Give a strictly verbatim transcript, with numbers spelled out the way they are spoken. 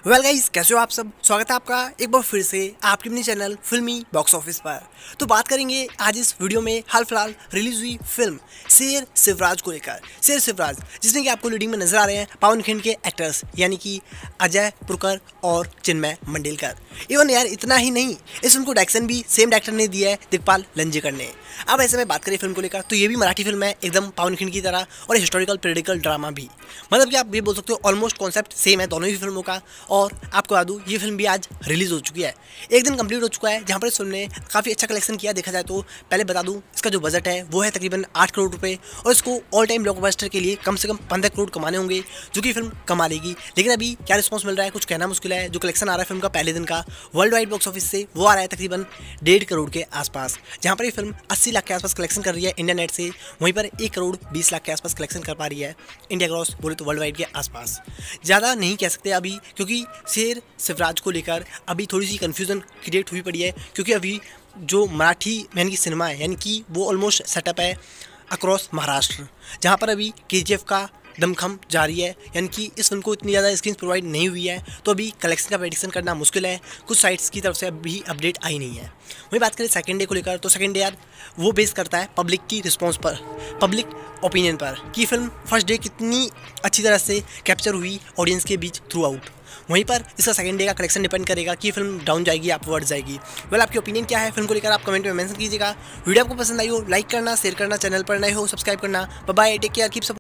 Well guys, कैसे हो आप सब। स्वागत है आपका एक बार फिर से आपके अपने चैनल फिल्मी बॉक्स ऑफिस पर। तो बात करेंगे आज इस वीडियो में हाल फिलहाल रिलीज हुई फिल्म शेर शिवराज को लेकर। शेर शिवराज जिसमें कि आपको लीडिंग में नजर आ रहे हैं पावन खिंड के एक्टर्स यानी कि अजय पुरकर और चिन्मय मंडेलकर। इवन यार इतना ही नहीं, इस फिल्म को डायरेक्शन भी सेम डायरेक्टर ने दिया है, दिग्पाल लंजेकर ने। अब ऐसे में बात करें फिल्म को लेकर तो ये भी मराठी फिल्म है, एकदम पावन खिंड की तरह, और हिस्टोरिकल पॉलिटिकल ड्रामा भी। मतलब कि आप ये बोल सकते हो ऑलमोस्ट कॉन्सेप्ट सेम है दोनों ही फिल्मों का। और आपको बता दूं ये फिल्म भी आज रिलीज हो चुकी है, एक दिन कंप्लीट हो चुका है, जहां पर इस फिल्म ने काफ़ी अच्छा कलेक्शन किया। देखा जाए तो पहले बता दूं इसका जो बजट है वो है तकरीबन आठ करोड़ रुपए, और इसको ऑल टाइम ब्लॉकबस्टर के लिए कम से कम पंद्रह करोड़ कमाने होंगे, जो कि फिल्म कमा लेगी। लेकिन अभी क्या रिस्पॉन्स मिल रहा है कुछ कहना मुश्किल है। जो कलेक्शन आ रहा है फिल्म का पहले दिन का वर्ल्ड वाइड बॉक्स ऑफिस से वो आ रहा है तकरीबन डेढ़ करोड़ के आसपास, जहाँ पर ये फिल्म अस्सी लाख के आसपास कलेक्शन कर रही है इंडिया नेट से। वहीं पर एक करोड़ बीस लाख के आसपास कलेक्शन कर पा रही है इंडिया ग्रॉस बोले तो वर्ल्ड वाइड के आसपास। ज़्यादा नहीं कह सकते अभी, क्योंकि शेर शिवराज को लेकर अभी थोड़ी सी कन्फ्यूज़न क्रिएट हुई पड़ी है, क्योंकि अभी जो मराठी यानी कि सिनेमा है यानी कि वो ऑलमोस्ट सेटअप है अक्रॉस महाराष्ट्र, जहाँ पर अभी के जी एफ का दमखम जारी है। यानी कि इस फिल्म को इतनी ज़्यादा स्क्रीन प्रोवाइड नहीं हुई है, तो अभी कलेक्शन का प्रेडिक्शन करना मुश्किल है। कुछ साइट्स की तरफ से अभी अपडेट आई नहीं है। वही बात करें सेकंड डे को लेकर तो सेकंड डे यार वो बेस करता है पब्लिक की रिस्पॉन्स पर, पब्लिक ओपिनियन पर, कि फिल्म फर्स्ट डे कितनी अच्छी तरह से कैप्चर हुई ऑडियंस के बीच थ्रू आउट। वहीं पर इसका सेकंड डे का कलेक्शन डिपेंड करेगा कि फिल्म डाउन जाएगी या अपवर्ड जाएगी। वेल आपकी ओपिनियन क्या है फिल्म को लेकर, आप कमेंट में मेंशन कीजिएगा। वीडियो आपको पसंद आई हो लाइक करना, शेयर करना, चैनल पर नए हो सब्सक्राइब करना। Bye bye, take care, keep support.